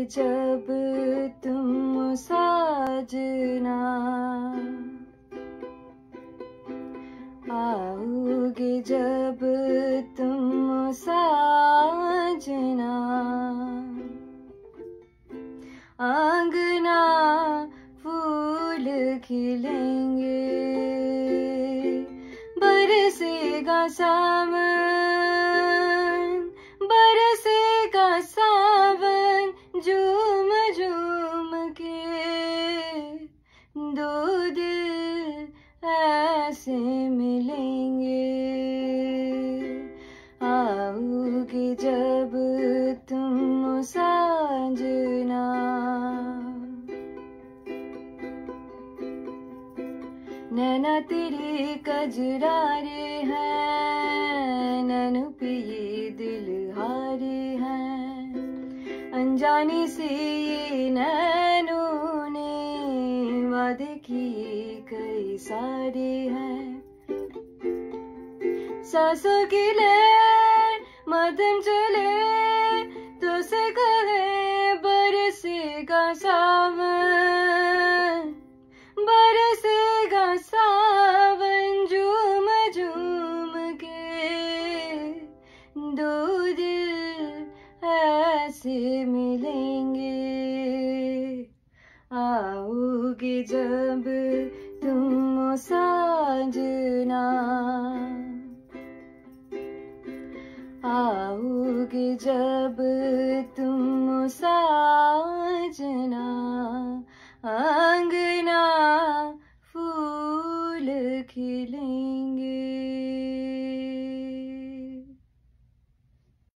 जब तुम साजना, आओगे जब तुम साजना, आंगना फूल खिलेंगे, बरसेगा सावन, बरसेगा सावन, झूम झूम के दो दिल ऐसे मिलेंगे। आओगे जब तुम साजना, नैना तेरे कजरारे हैं, नैनो पे ये दिल हारे हैं, अनजाने से ये नैनों ने वादे किए कई सारे हैं। सांसों की लहर मध्यम चले तो से कहे बरसेगा सावन, बरसेगा सावन, झूम झूम के दो दिल ऐसे मिलेंगे। आओगे जब तुम साजना, आओगे जब तुम साजना।